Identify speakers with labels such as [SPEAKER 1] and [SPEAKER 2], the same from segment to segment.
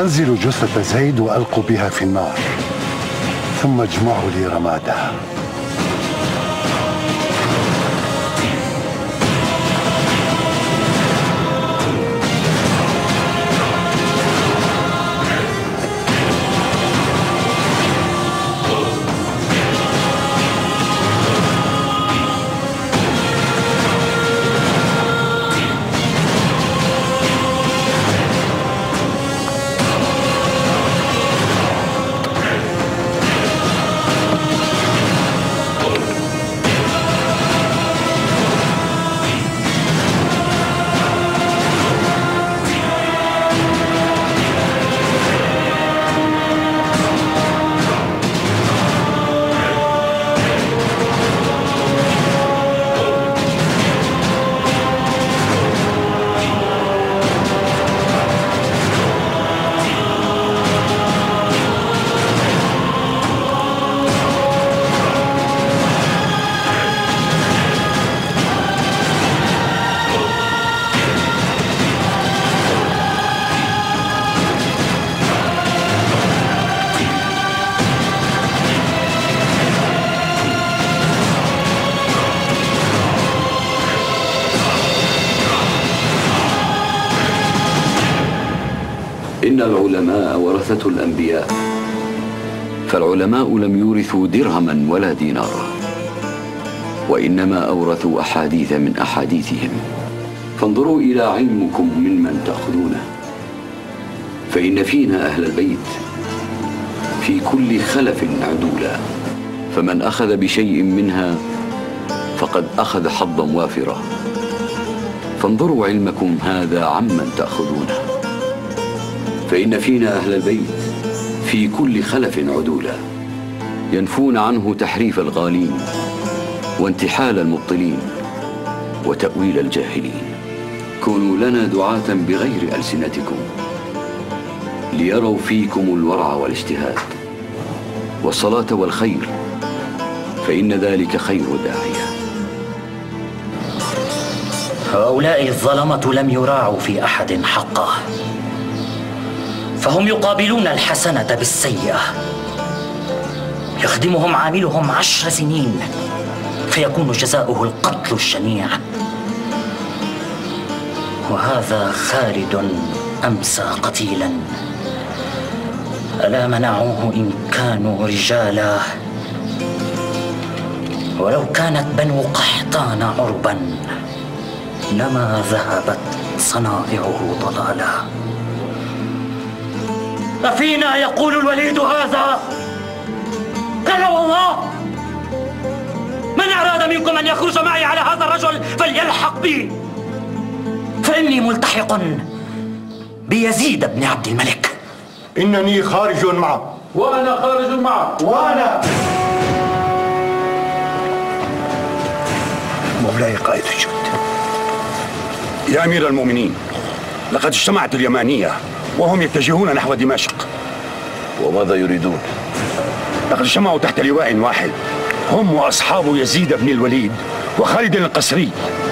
[SPEAKER 1] أنزلوا جثة زيد وألقوا بها في النار، ثم اجمعوا لي رمادها.
[SPEAKER 2] إن العلماء ورثة الأنبياء، فالعلماء لم يورثوا درهما ولا دينارا، وإنما أورثوا أحاديث من أحاديثهم. فانظروا إلى علمكم ممن تأخذونه، فإن فينا أهل البيت في كل خلف عدولا، فمن أخذ بشيء منها فقد أخذ حظا وافرا. فانظروا علمكم هذا عمن تأخذونه، فإن فينا أهل البيت في كل خلف عدولا، ينفون عنه تحريف الغالين وانتحال المبطلين وتأويل الجاهلين. كونوا لنا دعاة بغير ألسنتكم، ليروا فيكم الورع والاجتهاد والصلاة والخير، فإن ذلك خير داعية.
[SPEAKER 3] هؤلاء الظلمة لم يراعوا في أحد حقه، فهم يقابلون الحسنة بالسيئة. يخدمهم عاملهم 10 سنين فيكون جزاؤه القتل الشنيع، وهذا خالد أمسى قتيلا. ألا منعوه إن كانوا رجالا، ولو كانت بنو قحطان عربا لما ذهبت صنائعه ضلالا. أفينا يقول الوليد هذا؟ قال والله من أراد منكم أن يخرج معي على هذا الرجل فليلحق بي، فإني ملتحق بيزيد بن عبد الملك.
[SPEAKER 4] إنني خارج معه.
[SPEAKER 5] وأنا خارج معه.
[SPEAKER 4] وأنا.
[SPEAKER 1] مولاي قائد الجند.
[SPEAKER 6] يا أمير المؤمنين، لقد اجتمعت اليمانية وهم يتجهون نحو دمشق.
[SPEAKER 7] وماذا يريدون؟
[SPEAKER 6] لقد اجتمعوا تحت لواء واحد، هم وأصحاب يزيد بن الوليد وخالد القسري.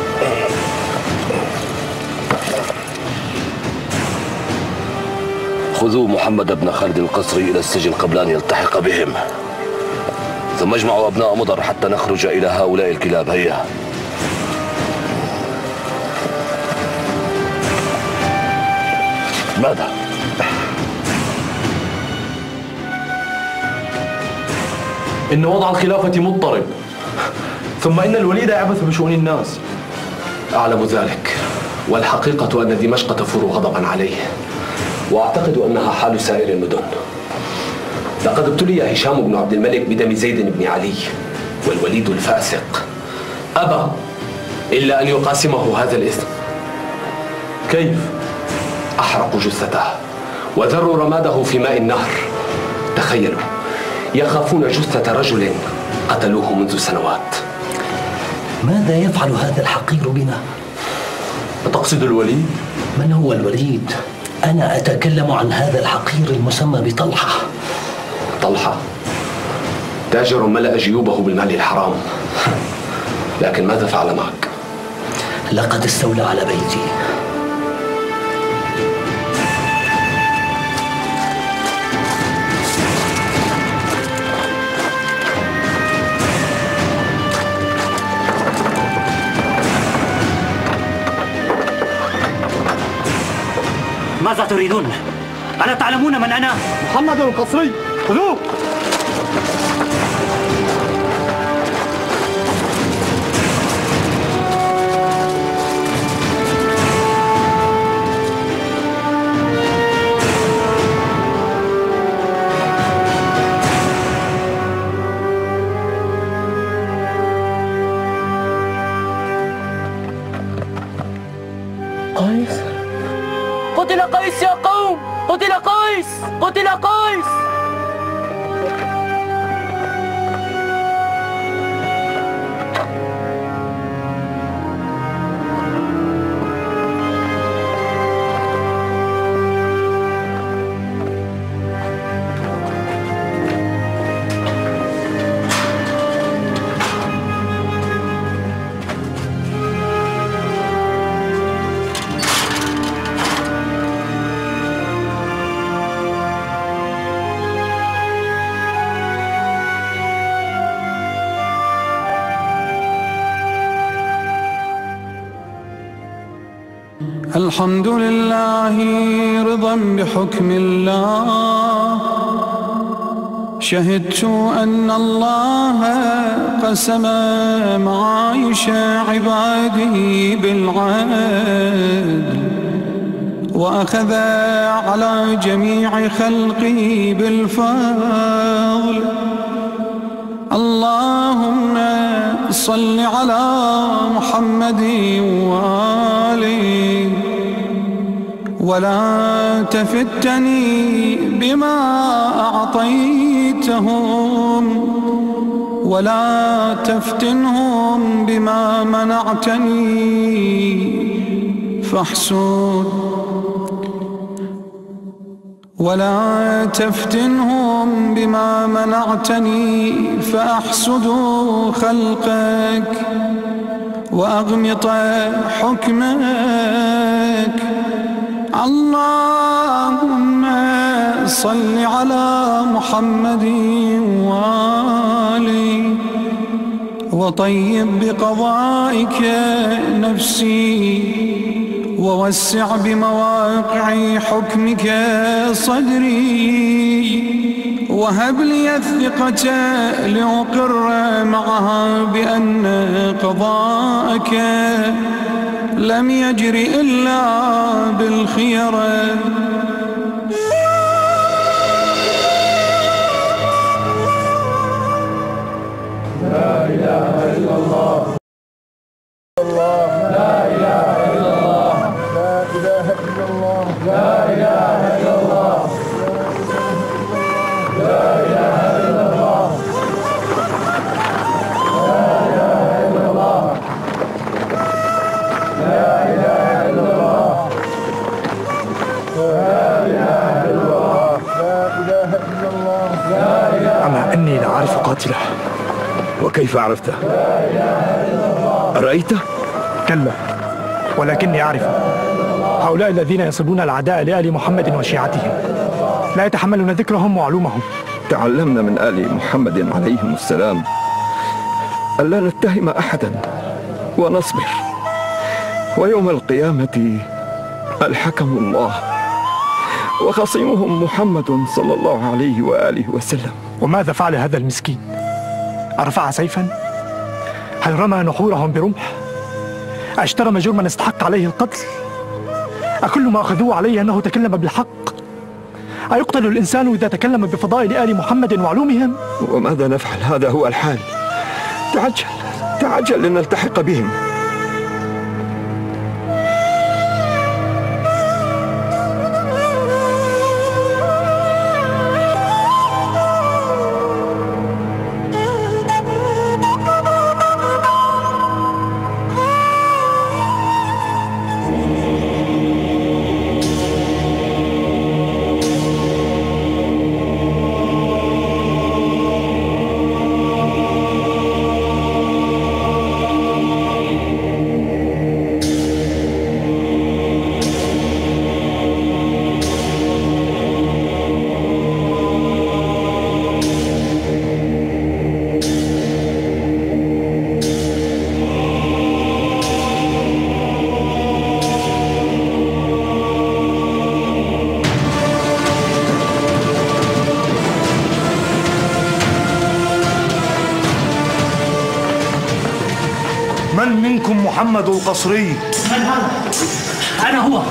[SPEAKER 7] خذوا محمد بن خالد القسري إلى السجن قبل أن يلتحق بهم، ثم اجمعوا أبناء مضر حتى نخرج إلى هؤلاء الكلاب. هيا. ماذا؟
[SPEAKER 5] إن وضع الخلافة مضطرب، ثم إن الوليد يعبث بشؤون الناس. أعلم ذلك، والحقيقة أن دمشق تفور غضبا عليه، وأعتقد أنها حال سائر المدن. لقد ابتلي هشام بن عبد الملك بدم زيد بن علي، والوليد الفاسق أبى إلا أن يقاسمه هذا الإثم. كيف؟ أحرقوا جثته وذروا رماده في ماء النهر. تخيلوا، يخافون جثة رجل قتلوه منذ سنوات.
[SPEAKER 3] ماذا يفعل هذا الحقير بنا؟
[SPEAKER 5] أتقصد الوليد؟
[SPEAKER 3] من هو الوليد؟ أنا أتكلم عن هذا الحقير المسمى بطلحة.
[SPEAKER 5] طلحة تاجر ملأ جيوبه بالمال الحرام، لكن ماذا فعل معك؟
[SPEAKER 3] لقد استولى على بيتي ماذا تريدون؟ ألا تعلمون من أنا؟
[SPEAKER 4] محمد القصري، خذوه.
[SPEAKER 3] قيس، قتل قيس يا قوم، قتل قيس، قتل قيس.
[SPEAKER 8] الحمد لله رضا بحكم الله، شهدت أن الله قسم معايش عباده بالعدل، وأخذ على جميع خلقه بالفضل. اللهم صل على محمد وآله، ولا تفتني بما أعطيتهم، ولا تفتنهم بما منعتني فاحسد، ولا تفتنهم بما منعتني فأحسد خلقك وأغمط حكمك. اللهم صل على محمد وآله، وطيب بقضائك نفسي، ووسع بمواقع حكمك صدري، وهب لي الثقة لأقر معها بأن قضاءك لم يجر إلا بالخيرة.
[SPEAKER 4] لا إله إلا الله، لا إله إلا الله، لا إله إلا الله، لا إله إلا الله، لا إله إلا الله، لا إله إلا الله، لا إله إلا الله، لا إله إلا الله، لا إله إلا الله، لا إله.
[SPEAKER 9] أما أني لأعرف قاتله.
[SPEAKER 6] وكيف عرفته؟ أرأيته؟
[SPEAKER 9] كلا، ولكني أعرفه. هؤلاء الذين ينصبون الأعداء لآل محمد وشيعتهم لا يتحملون ذكرهم وعلومهم.
[SPEAKER 10] تعلمنا من آل محمد عليهم السلام ألا نتهم أحدا ونصبر، ويوم القيامة الحكم الله وخصيمهم محمد صلى الله عليه وآله وسلم.
[SPEAKER 9] وماذا فعل هذا المسكين؟ أرفع سيفا؟ هل رمى نحورهم برمح؟ أجترم جرما استحق عليه القتل؟ أكل ما أخذوه عليه أنه تكلم بالحق؟ أيقتل الإنسان إذا تكلم بفضائل آل محمد وعلومهم؟
[SPEAKER 10] وماذا نفعل؟ هذا هو الحال. تعجل تعجل لنلتحق بهم.
[SPEAKER 11] محمد القصري.
[SPEAKER 3] من هذا؟ أنا هو.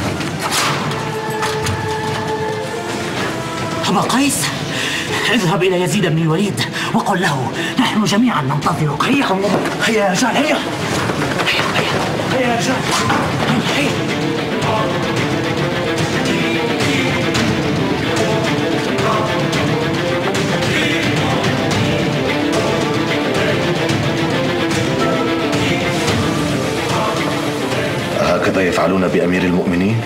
[SPEAKER 3] أبا قيس، اذهب إلى يزيد بن الوليد وقل له نحن جميعا ننتظرك. هيا هيا يا رجال، هيا هيا يا رجال، هيا.
[SPEAKER 7] هكذا يفعلون بأمير المؤمنين؟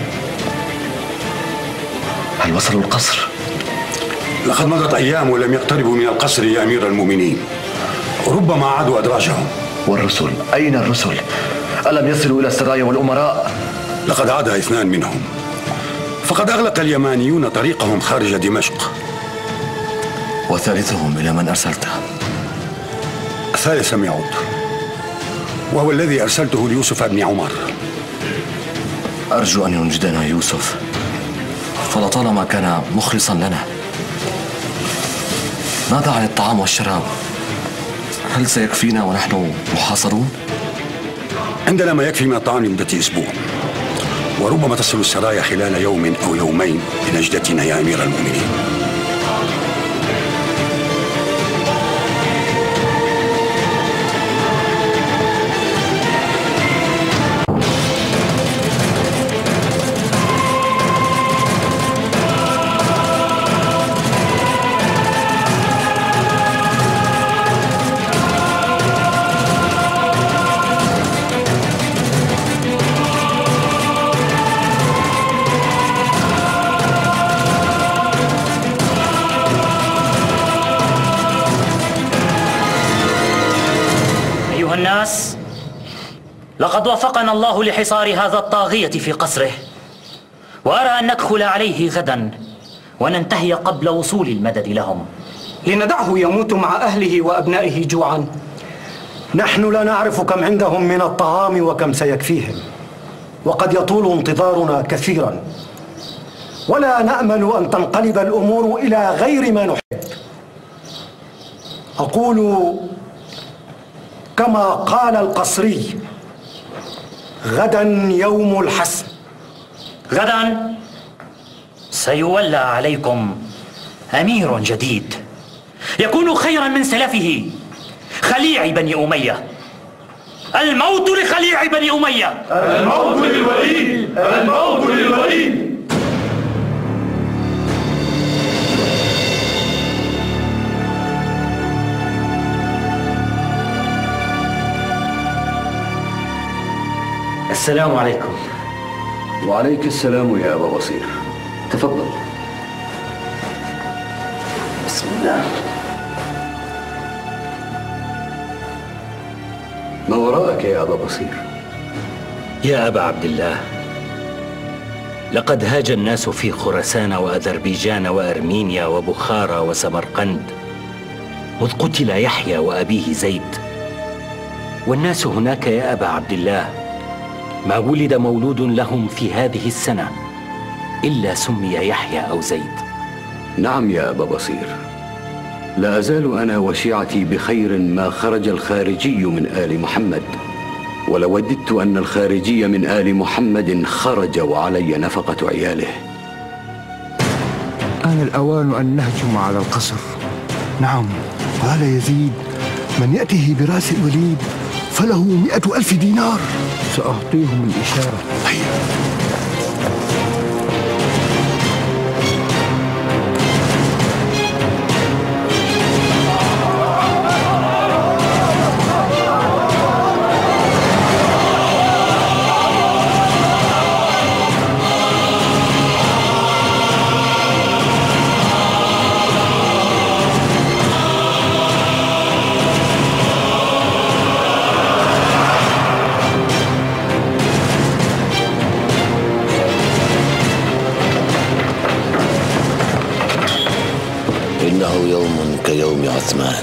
[SPEAKER 7] هل وصلوا القصر؟
[SPEAKER 6] لقد مضت أيام ولم يقتربوا من القصر يا أمير المؤمنين. ربما عادوا أدراجهم.
[SPEAKER 7] والرسل؟ أين الرسل؟ ألم يصلوا إلى السرايا والأمراء؟
[SPEAKER 6] لقد عاد 2 منهم، فقد أغلق اليمانيون طريقهم خارج دمشق.
[SPEAKER 7] وثالثهم إلى من أرسلته؟
[SPEAKER 6] الثالث لم يعد، وهو الذي أرسلته ليوسف بن عمر.
[SPEAKER 7] أرجو أن ينجدنا يوسف، فلطالما كان مخلصا لنا. ماذا عن الطعام والشراب؟ هل سيكفينا ونحن محاصرون؟
[SPEAKER 6] عندنا ما يكفي من الطعام لمدة أسبوع، وربما تصل السرايا خلال يوم أو يومين بنجدتنا يا أمير المؤمنين.
[SPEAKER 3] الناس، لقد وفقنا الله لحصار هذا الطاغية في قصره، وأرى أن ندخل عليه غدا وننتهي قبل وصول المدد لهم.
[SPEAKER 12] لندعه يموت مع أهله وأبنائه جوعا.
[SPEAKER 13] نحن لا نعرف كم عندهم من الطعام وكم سيكفيهم، وقد يطول انتظارنا كثيرا، ولا نأمل أن تنقلب الأمور إلى غير ما نحب. أقول كما قال القصري: غدا يوم الحسم.
[SPEAKER 3] غدا سيولى عليكم أمير جديد يكون خيرا من سلفه خليع بني أمية. الموت لخليع بني أمية.
[SPEAKER 11] الموت للوليد، الموت للوليد.
[SPEAKER 3] السلام عليكم.
[SPEAKER 2] وعليك السلام يا أبا بصير، تفضل.
[SPEAKER 3] بسم الله.
[SPEAKER 2] ما وراءك يا أبا بصير؟
[SPEAKER 14] يا أبا عبد الله، لقد هاج الناس في خراسان وأذربيجان وأرمينيا وبخارى وسمرقند مذ قتل يحيى وأبيه زيد. والناس هناك يا أبا عبد الله ما ولد مولود لهم في هذه السنة إلا سمي يحيى أو زيد.
[SPEAKER 2] نعم يا أبا بصير، لا أزال أنا وشيعتي بخير ما خرج الخارجي من آل محمد، ولوددت أن الخارجي من آل محمد خرج وعلي نفقة عياله.
[SPEAKER 10] آن الأوان أن نهجم على القصر.
[SPEAKER 1] نعم، قال يزيد: من يأته برأس الوليد فله 100,000 دينار.
[SPEAKER 10] سأعطيهم الإشارة.
[SPEAKER 1] هيا.
[SPEAKER 7] إنه يوم كيوم عثمان.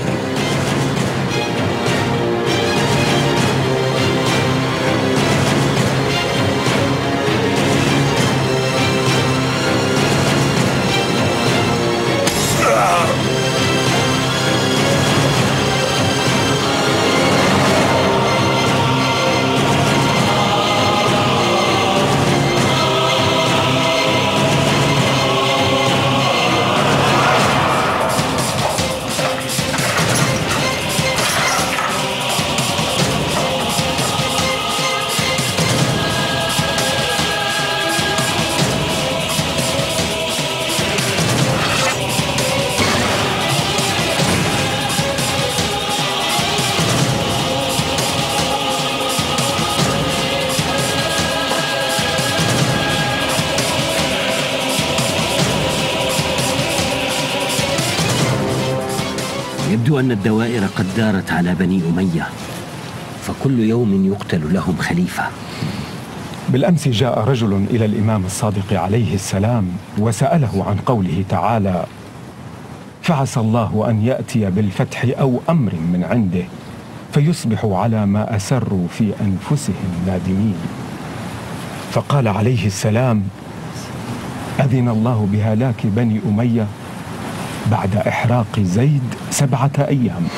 [SPEAKER 14] يبدو أن الدوائر قد دارت على بني أمية، فكل يوم يقتل لهم خليفة.
[SPEAKER 15] بالأمس جاء رجل إلى الإمام الصادق عليه السلام وسأله عن قوله تعالى: فعسى الله أن يأتي بالفتح أو أمر من عنده فيصبحوا على ما أسروا في أنفسهم نادمين. فقال عليه السلام: أذن الله بهلاك بني أمية بعد إحراق زيد 7 أيام.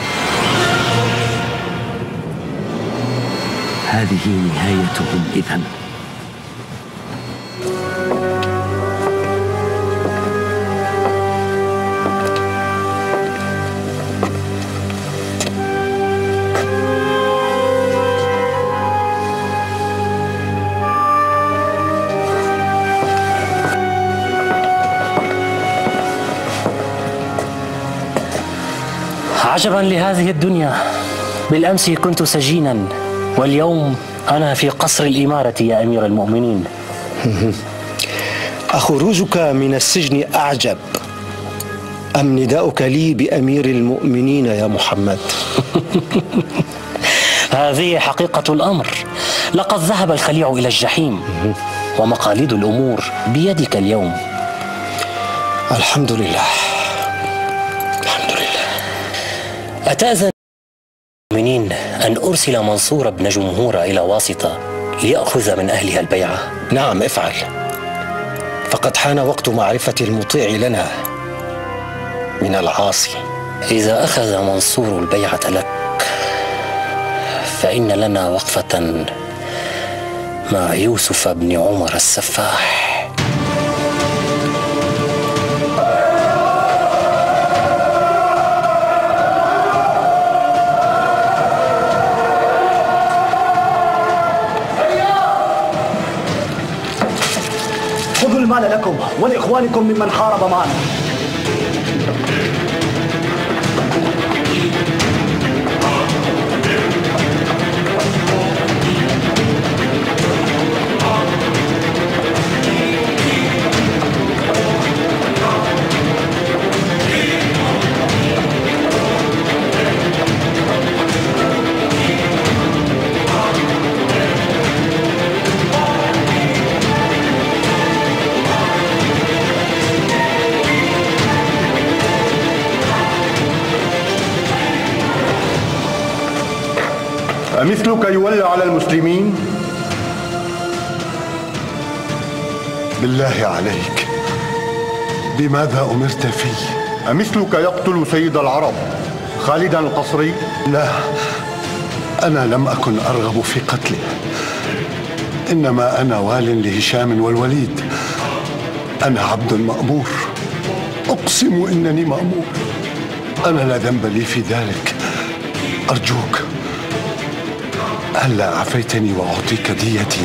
[SPEAKER 14] هذه نهايتهم إذن.
[SPEAKER 3] عجبا لهذه الدنيا، بالأمس كنت سجينا واليوم أنا في قصر الإمارة يا أمير المؤمنين.
[SPEAKER 13] أخروجك من السجن أعجب أم نداؤك لي بأمير المؤمنين يا محمد؟
[SPEAKER 3] هذه حقيقة الأمر، لقد ذهب الخليع إلى الجحيم ومقاليد الأمور بيدك اليوم.
[SPEAKER 13] الحمد لله.
[SPEAKER 3] أتأذن المؤمنين أن أرسل منصور بن جمهور إلى واسطة ليأخذ من أهلها البيعة؟
[SPEAKER 13] نعم افعل، فقد حان وقت معرفة المطيع لنا من العاصي.
[SPEAKER 3] إذا أخذ منصور البيعة لك فإن لنا وقفة مع يوسف بن عمر السفاح.
[SPEAKER 12] خذوا المال لكم ولإخوانكم ممن حارب معنا.
[SPEAKER 11] أمثلك يولى على المسلمين؟
[SPEAKER 1] بالله عليك، بماذا أمرت فيه؟
[SPEAKER 11] أمثلك يقتل سيد العرب خالدا القصري؟
[SPEAKER 1] لا، أنا لم أكن أرغب في قتله، إنما أنا وال لهشام والوليد. أنا عبد مأمور، أقسم إنني مأمور. أنا لا ذنب لي في ذلك. أرجوك، هلا عفيتني وأعطيك ديتي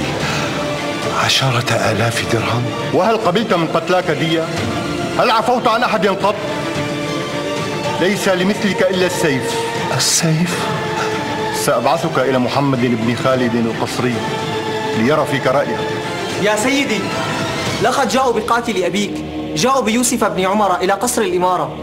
[SPEAKER 1] 10,000 درهم؟
[SPEAKER 11] وهل قبلت من قتلاك دية؟ هل عفوت عن أحد قط؟ ليس لمثلك إلا السيف.
[SPEAKER 1] السيف؟
[SPEAKER 11] سأبعثك إلى محمد بن خالد القصري ليرى فيك رأيه.
[SPEAKER 16] يا سيدي، لقد جاءوا بقاتل أبيك، جاءوا بيوسف بن عمر إلى قصر الإمارة.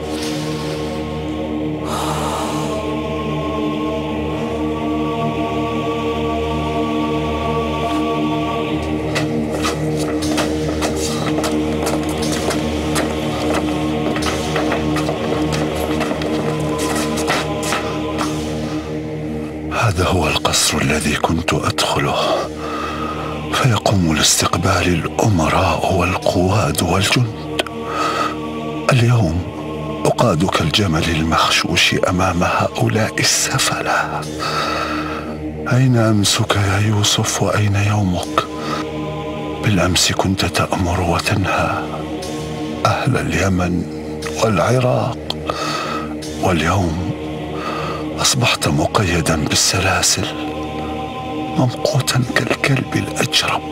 [SPEAKER 1] هذا هو القصر الذي كنت أدخله، فيقوم لاستقبال الأمراء والقواد والجند. اليوم أقاد كالجمل المخشوش أمام هؤلاء السفلة. أين أمسك يا يوسف وأين يومك؟ بالأمس كنت تأمر وتنهى أهل اليمن والعراق، واليوم أصبحت مقيدا بالسلاسل، ممقوتا كالكلب الأجرب.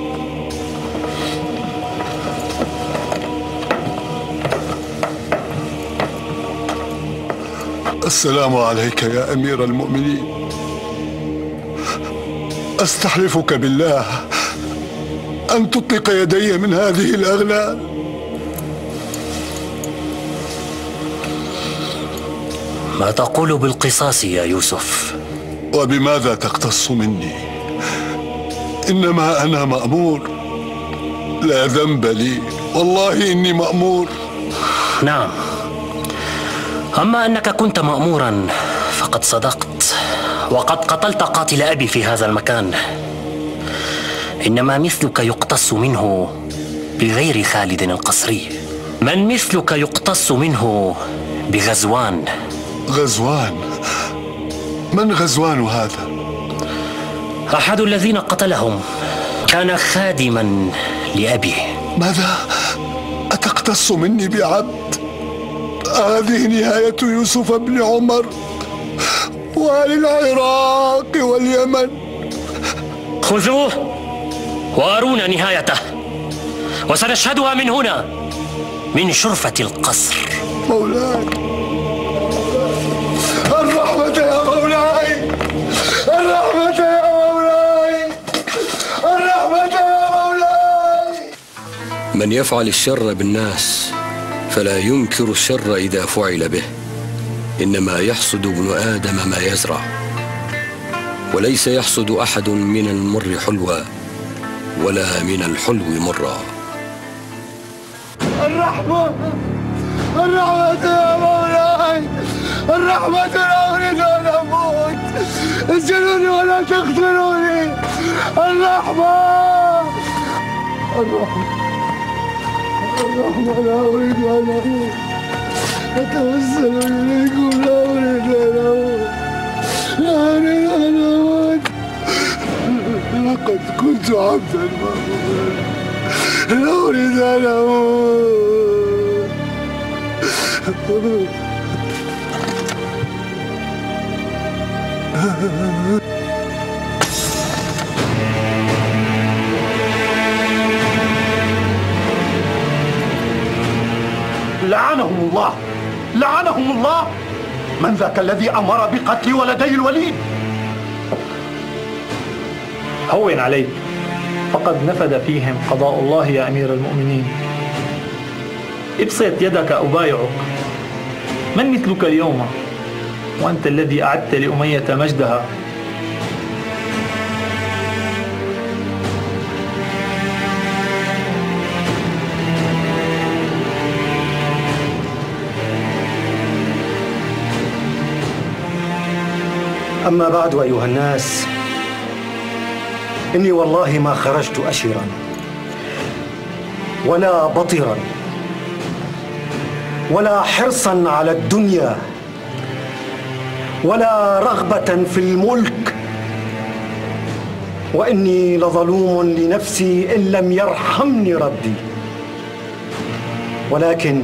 [SPEAKER 1] السلام عليك يا أمير المؤمنين. أستحلفك بالله أن تطلق يدي من هذه الأغلال.
[SPEAKER 17] ما تقول بالقصاص يا يوسف؟
[SPEAKER 1] وبماذا تقتص مني؟ إنما أنا مأمور، لا ذنب لي، والله إني مأمور.
[SPEAKER 17] نعم، أما أنك كنت مأمورا فقد صدقت، وقد قتلت قاتل أبي في هذا المكان. إنما مثلك يقتص منه بغير خالد القصري. من مثلك يقتص منه بغزوان.
[SPEAKER 1] غزوان؟ من غزوان هذا؟
[SPEAKER 17] أحد الذين قتلهم كان خادما لأبيه.
[SPEAKER 1] ماذا؟ أتقتص مني بعبد؟ هذه نهاية يوسف بن عمر وأهل العراق واليمن.
[SPEAKER 17] خذوه وأرونا نهايته، وسنشهدها من هنا من شرفة القصر.
[SPEAKER 1] مولاي، الرحمة يا مولاي، الرحمة يا مولاي، الرحمة يا مولاي.
[SPEAKER 18] من يفعل الشر بالناس فلا ينكر الشر إذا فعل به، إنما يحصد ابن آدم ما يزرع، وليس يحصد أحد من المر حلوا ولا من الحلو مرا.
[SPEAKER 1] الرحمة، الرحمة يا مولاي، الرحمة. لا أريد أن أموت، اسجنوني ولا تقتلوني. الرحمة، الرحمة، الرحمة. لا أريد أن أموت، أتوسل إليكم. لا أريد أن أموت، لا أريد أن أموت. لقد كنت عبدا مأمورا، لا أريد أن أموت.
[SPEAKER 13] لعنهم الله، لعنهم الله. من ذاك الذي أمر بقتل ولدي الوليد؟
[SPEAKER 9] هون عليك، فقد نفذ فيهم قضاء الله يا أمير المؤمنين. ابسط يدك أبايعك. من مثلك اليوم وأنت الذي أعدت لأمية مجدها؟
[SPEAKER 13] أما بعد أيها الناس، إني والله ما خرجت أشرا ولا بطرا ولا حرصا على الدنيا ولا رغبة في الملك، وإني لظلوم لنفسي إن لم يرحمني ربي. ولكن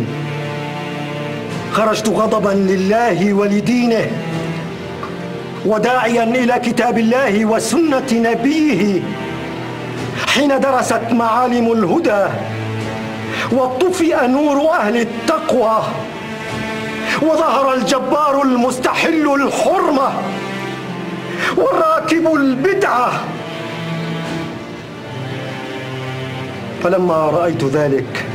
[SPEAKER 13] خرجت غضبا لله ولدينه، وداعيا إلى كتاب الله وسنة نبيه، حين درست معالم الهدى وطفئ نور أهل التقوى وظهر الجبار المستحل الحرمة والراكب البدعة. فلما رأيت ذلك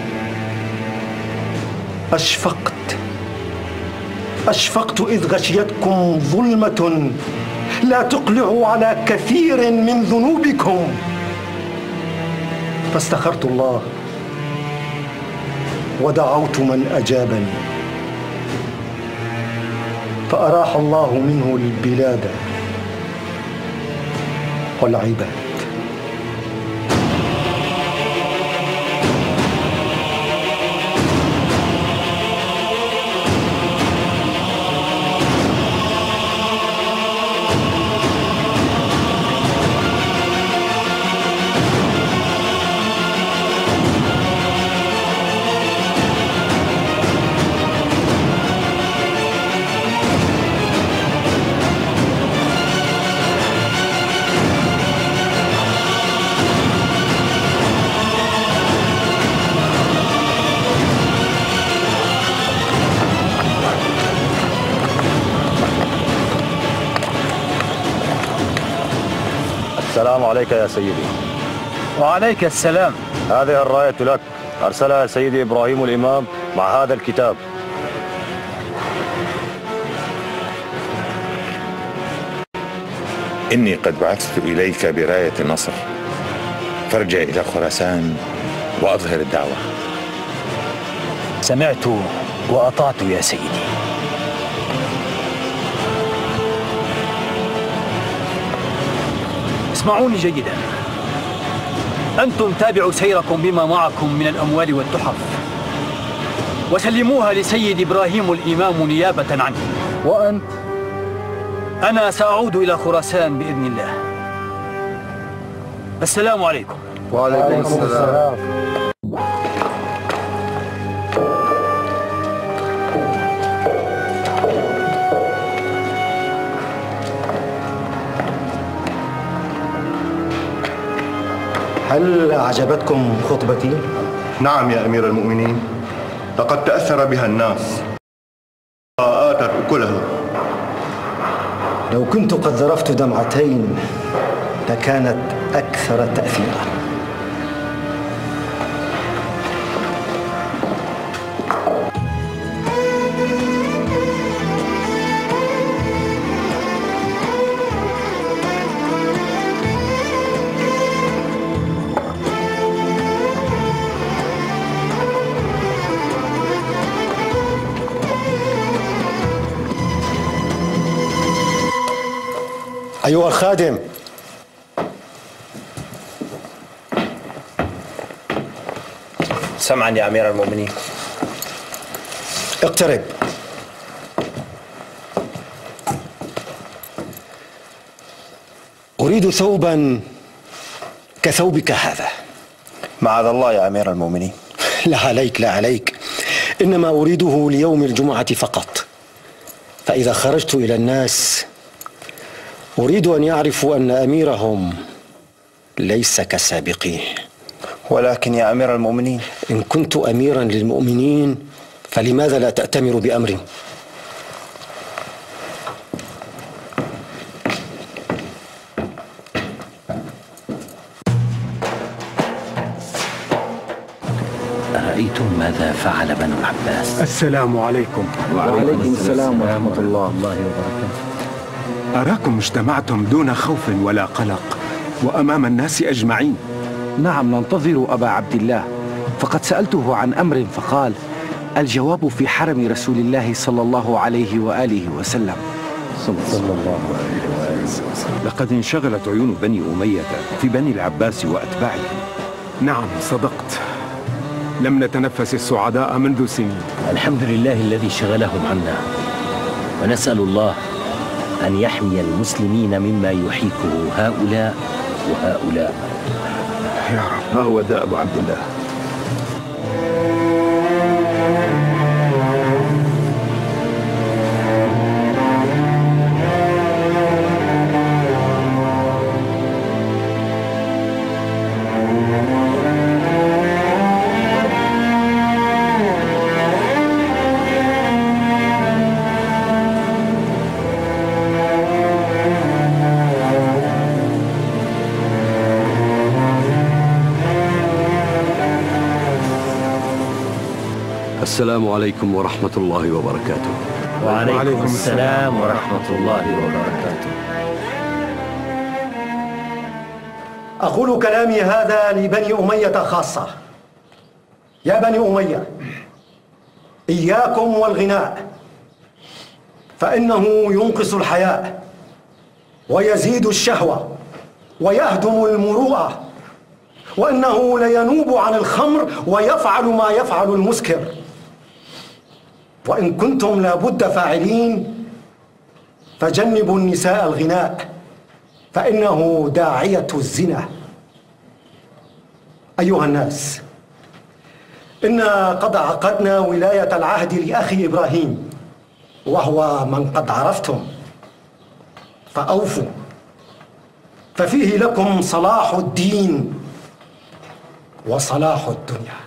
[SPEAKER 13] أشفقت إذ غشيتكم ظلمة لا تقلع على كثير من ذنوبكم، فاستخرت الله ودعوت من أجابني، فأراح الله منه البلاد والعباد.
[SPEAKER 19] السلام عليك يا سيدي.
[SPEAKER 20] وعليك السلام.
[SPEAKER 19] هذه الراية لك، أرسلها سيدي إبراهيم الإمام مع هذا الكتاب.
[SPEAKER 21] إني قد بعثت إليك براية النصر، فارجع إلى خراسان وأظهر الدعوة.
[SPEAKER 20] سمعت وأطعت يا سيدي. اسمعوني جيدا، أنتم تابعوا سيركم بما معكم من الأموال والتحف، وسلموها لسيد إبراهيم الإمام نيابة عنه. وأنت؟ أنا سأعود إلى خراسان بإذن الله. السلام عليكم.
[SPEAKER 4] وعليكم السلام.
[SPEAKER 13] هل أعجبتكم خطبتي؟
[SPEAKER 11] نعم يا أمير المؤمنين، لقد تأثر بها الناس وآتت أكلها.
[SPEAKER 13] لو كنت قد ذرفت دمعتين لكانت أكثر تأثيرا. أيها الخادم،
[SPEAKER 20] سمعا يا أمير المؤمنين.
[SPEAKER 13] اقترب. أريد ثوبا كثوبك هذا.
[SPEAKER 20] معاذ الله يا أمير المؤمنين.
[SPEAKER 13] لا عليك لا عليك، إنما أريده ليوم الجمعة فقط، فإذا خرجت إلى الناس أريد أن يعرفوا أن أميرهم ليس كسابقيه.
[SPEAKER 20] ولكن يا أمير المؤمنين،
[SPEAKER 13] إن كنت أميرا للمؤمنين فلماذا لا تأتمر بأمري؟
[SPEAKER 14] أرأيتم ماذا فعل بنو العباس؟
[SPEAKER 10] السلام عليكم.
[SPEAKER 15] وعليكم السلام
[SPEAKER 10] ورحمة الله
[SPEAKER 14] وبركاته.
[SPEAKER 10] أراكم اجتمعتم دون خوف ولا قلق وأمام الناس أجمعين.
[SPEAKER 22] نعم، ننتظر أبا عبد الله، فقد سألته عن أمر فقال الجواب في حرم رسول الله صلى الله عليه وآله وسلم.
[SPEAKER 15] صلى الله عليه وآله وسلم. لقد انشغلت عيون بني أمية في بني العباس وأتباعهم.
[SPEAKER 10] نعم صدقت، لم نتنفس السعداء منذ سنين.
[SPEAKER 14] الحمد لله الذي شغلهم عنا، ونسأل الله أن يحمي المسلمين مما يحيكه هؤلاء وهؤلاء
[SPEAKER 10] يا رب. ها هو ذا أبو عبد الله.
[SPEAKER 2] السلام عليكم ورحمة الله وبركاته.
[SPEAKER 14] وعليكم السلام ورحمة الله وبركاته.
[SPEAKER 13] أقول كلامي هذا لبني أمية خاصة. يا بني أمية، إياكم والغناء، فإنه ينقص الحياء ويزيد الشهوة ويهدم المروءة، وإنه لينوب عن الخمر ويفعل ما يفعل المسكر. وإن كنتم لابد فاعلين فجنبوا النساء الغناء، فإنه داعية الزنا. أيها الناس، إنا قد عقدنا ولاية العهد لأخي إبراهيم، وهو من قد عرفتم، فأوفوا، ففيه لكم صلاح الدين وصلاح الدنيا.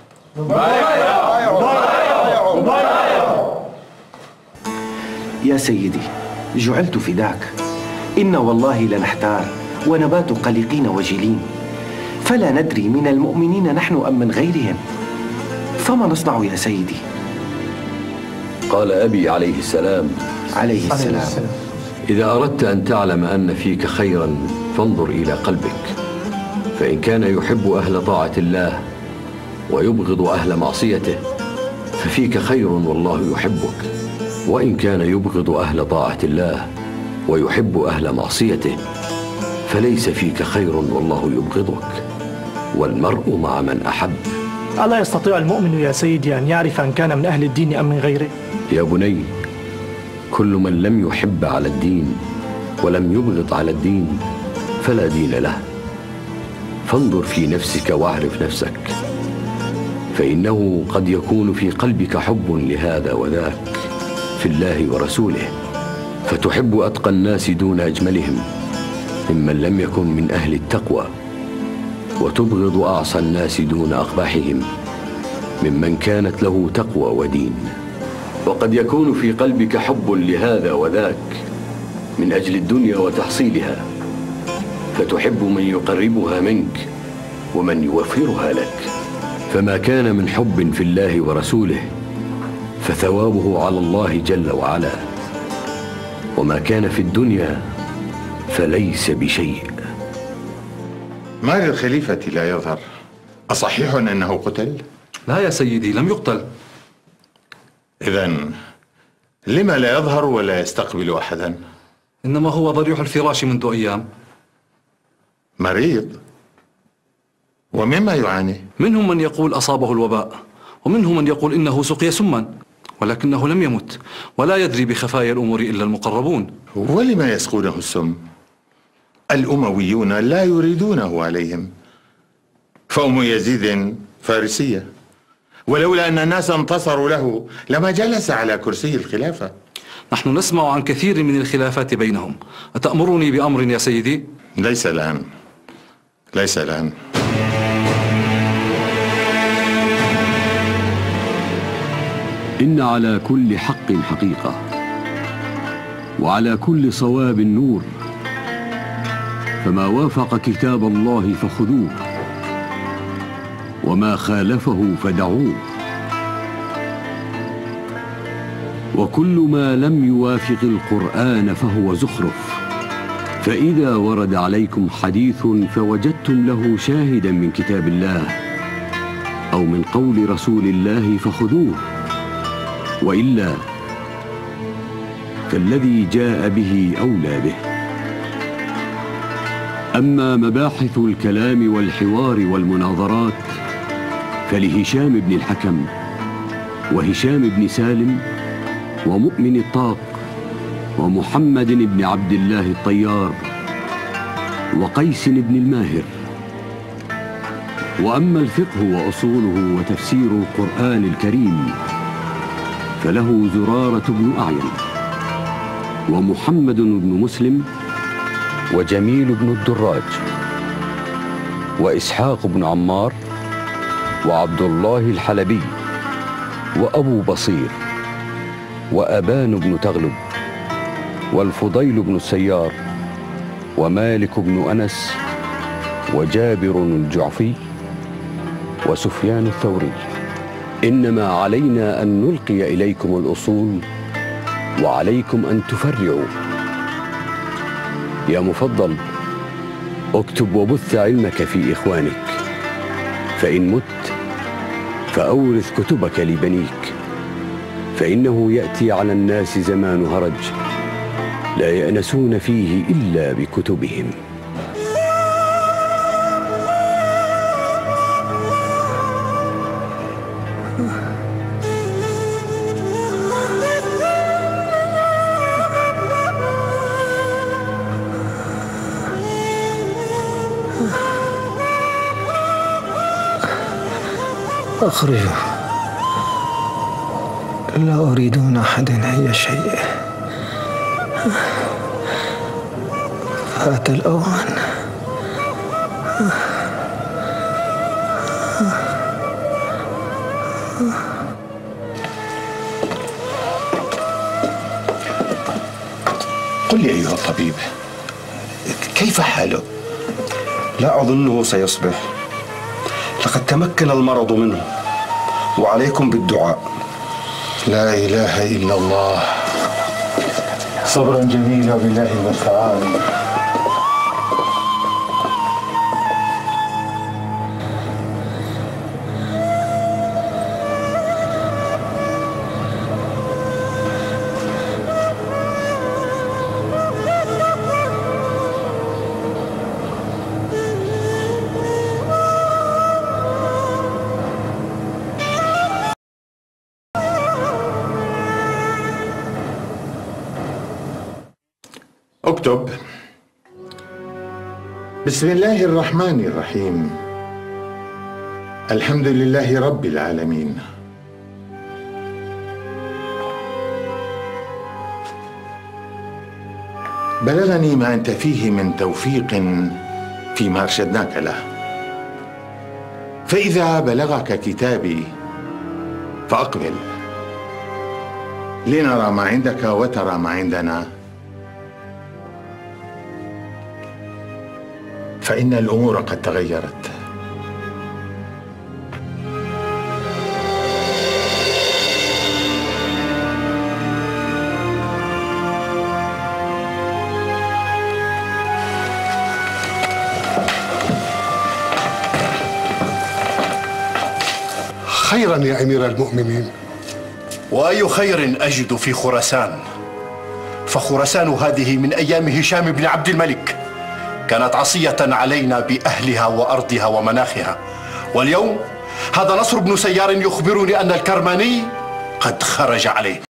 [SPEAKER 22] يا سيدي، جعلت فداك، إن والله لنحتار ونبات قلقين وجلين، فلا ندري من المؤمنين نحن أم من غيرهم، فما نصنع يا سيدي؟
[SPEAKER 2] قال أبي عليه السلام
[SPEAKER 22] عليه السلام
[SPEAKER 2] إذا أردت أن تعلم أن فيك خيرا فانظر إلى قلبك، فإن كان يحب أهل طاعة الله ويبغض أهل معصيته ففيك خير والله يحبك، وإن كان يبغض أهل طاعة الله ويحب أهل معصيته فليس فيك خير والله يبغضك، والمرء مع من أحب.
[SPEAKER 9] ألا يستطيع المؤمن يا سيدي أن يعرف أن كان من أهل الدين أم من غيره؟
[SPEAKER 2] يا بني، كل من لم يحب على الدين ولم يبغض على الدين فلا دين له. فانظر في نفسك واعرف نفسك، فإنه قد يكون في قلبك حب لهذا وذاك في الله ورسوله، فتحب أتقى الناس دون أجملهم ممن لم يكن من أهل التقوى، وتبغض أعصى الناس دون أقبحهم ممن كانت له تقوى ودين. وقد يكون في قلبك حب لهذا وذاك من أجل الدنيا وتحصيلها، فتحب من يقربها منك ومن يوفرها لك، فما كان من حب في الله ورسوله فثوابه على الله جل وعلا، وما كان في الدنيا فليس بشيء.
[SPEAKER 21] ما للخليفة لا يظهر، أصحيح أنه قتل؟
[SPEAKER 5] لا يا سيدي، لم يقتل.
[SPEAKER 21] إذن لما لا يظهر ولا يستقبل أحدا؟
[SPEAKER 5] إنما هو ضريح الفراش منذ أيام.
[SPEAKER 21] مريض؟ ومما يعاني؟
[SPEAKER 5] منهم من يقول أصابه الوباء، ومنهم من يقول إنه سقي سما، ولكنه لم يمت، ولا يدري بخفايا الأمور إلا المقربون.
[SPEAKER 21] ولما يسقونه السم؟ الأمويون لا يريدونه عليهم، فأم يزيد فارسية، ولولا أن الناس انتصروا له لما جلس على كرسي الخلافة.
[SPEAKER 5] نحن نسمع عن كثير من الخلافات بينهم، أتأمرني بأمر يا سيدي؟
[SPEAKER 21] ليس الآن، ليس الآن.
[SPEAKER 2] إن على كل حق حقيقة، وعلى كل صواب نور، فما وافق كتاب الله فخذوه، وما خالفه فدعوه، وكل ما لم يوافق القرآن فهو زخرف. فإذا ورد عليكم حديث فوجدتم له شاهدا من كتاب الله أو من قول رسول الله فخذوه، وإلا فالذي جاء به أولى به. أما مباحث الكلام والحوار والمناظرات فلهشام بن الحكم وهشام بن سالم ومؤمن الطاق ومحمد بن عبد الله الطيار وقيس بن الماهر. وأما الفقه وأصوله وتفسير القرآن الكريم فله زرارة بن أعين ومحمد بن مسلم وجميل بن الدراج وإسحاق بن عمار وعبد الله الحلبي وأبو بصير وأبان بن تغلب والفضيل بن السيار ومالك بن أنس وجابر الجعفي وسفيان الثوري. إنما علينا أن نلقي إليكم الأصول وعليكم أن تفرعوا. يا مفضل، اكتب وبث علمك في إخوانك، فإن مت فأورث كتبك لبنيك، فإنه يأتي على الناس زمان هرج لا يأنسون فيه إلا بكتبهم.
[SPEAKER 8] أخرجوا، لا أريد من أحد أي شيء. فات الأوان.
[SPEAKER 21] قل لي أيها الطبيب، كيف حاله؟
[SPEAKER 13] لا أظنه سيصبح، لقد تمكن المرض منه، وعليكم بالدعاء.
[SPEAKER 21] لا إله إلا الله.
[SPEAKER 1] صبرا جميلا بالله المستعان.
[SPEAKER 21] اكتب: بسم الله الرحمن الرحيم، الحمد لله رب العالمين. بلغني ما أنت فيه من توفيق فيما أرشدناك له، فإذا بلغك كتابي فأقبل لنرى ما عندك وترى ما عندنا، فإن الأمور قد تغيرت.
[SPEAKER 1] خيرا يا أمير المؤمنين.
[SPEAKER 6] وأي خير أجد في خراسان؟ فخراسان هذه من أيام هشام بن عبد الملك كانت عصية علينا بأهلها وأرضها ومناخها، واليوم هذا نصر بن سيار يخبرني أن الكرماني قد خرج عليه.